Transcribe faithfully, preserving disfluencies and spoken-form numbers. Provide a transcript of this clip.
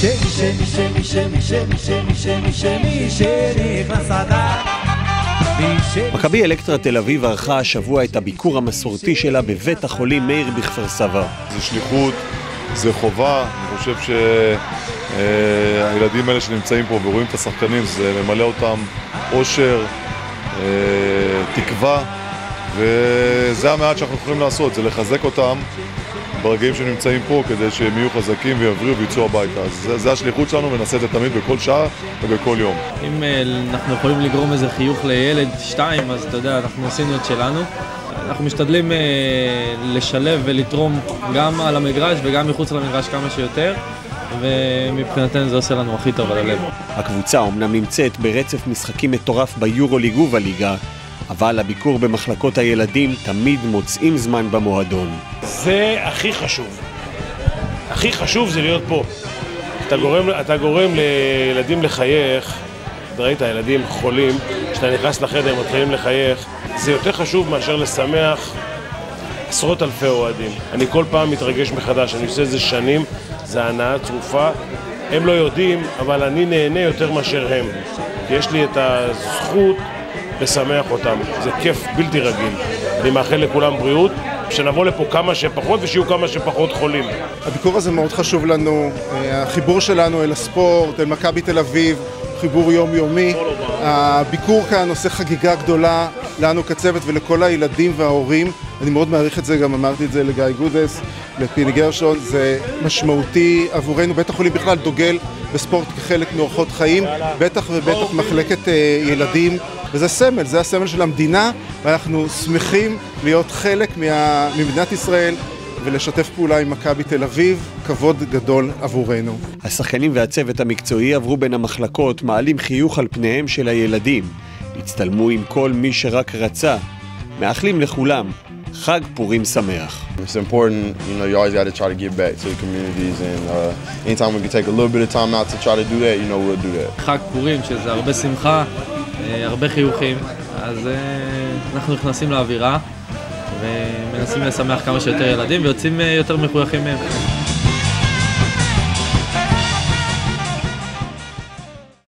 שמי שמי שמי שמי שמי שמי שמי שמי שנכנס אדר. מכבי אלקטרה תל אביב ערכה השבוע את הביקור המסורתי שלה בבית החולים מאיר בכפר סבא. זה שליחות, זה חובה. אני חושב שהילדים האלה שנמצאים פה ורואים את השחקנים, זה ממלא אותם אושר, תקווה, וזה המעט שאנחנו יכולים לעשות, זה לחזק אותם ברגעים שנמצאים פה כדי שהם יהיו חזקים ויבריאו ויצאו הביתה. אז זה, זה השליחות שלנו, ונעשה את זה תמיד בכל שעה ובכל יום. אם אנחנו יכולים לגרום איזה חיוך לילד שתיים, אז אתה יודע, אנחנו עשינו את שלנו. אנחנו משתדלים לשלב ולתרום גם על המגרש וגם מחוץ למגרש כמה שיותר, ומבחינתנו זה עושה לנו הכי טוב על הלב. הקבוצה אומנם נמצאת ברצף משחקים מטורף ביורוליג ובליגה, אבל הביקור במחלקות הילדים תמיד מוצאים זמן במועדון. זה הכי חשוב. הכי חשוב זה להיות פה. אתה גורם, אתה גורם לילדים לחייך, ראית, הילדים חולים, כשאתה נכנס לחדר מתחילים לחייך, זה יותר חשוב מאשר לשמח עשרות אלפי אוהדים. אני כל פעם מתרגש מחדש, אני עושה את זה שנים, זה הנאה צרופה. הם לא יודעים, אבל אני נהנה יותר מאשר הם. כי יש לי את הזכות לשמח אותם. זה כיף בלתי רגיל. אני מאחל לכולם בריאות, שנבוא לפה כמה שפחות ושיהיו כמה שפחות חולים. הביקור הזה מאוד חשוב לנו, החיבור שלנו אל הספורט, אל מכבי תל אביב, חיבור יומיומי. הביקור כאן עושה חגיגה גדולה לנו כצוות ולכל הילדים וההורים. אני מאוד מעריך את זה, גם אמרתי את זה לגיא גודס, לפיני גרשון. זה משמעותי עבורנו, בית החולים בכלל דוגל בספורט כחלק מאורחות חיים, בטח ובטח מחלקת ילדים. וזה סמל, זה הסמל של המדינה, ואנחנו שמחים להיות חלק ממדינת ישראל ולשתף פעולה עם מכבי תל אביב, כבוד גדול עבורנו. השחקנים והצוות המקצועי עברו בין המחלקות, מעלים חיוך על פניהם של הילדים, הצטלמו עם כל מי שרק רצה, מאחלים לכולם חג פורים שמח. It's important, you know, you always got to try to give back to the communities, and uh, anytime we can take a little bit of time out to try to do that, you know, we'll do that. חג פורים, שזה הרבה שמחה, הרבה חיוכים, אז אנחנו נכנסים לאווירה ומנסים לשמח כמה שיותר ילדים ויוצאים יותר מחויכים מהם.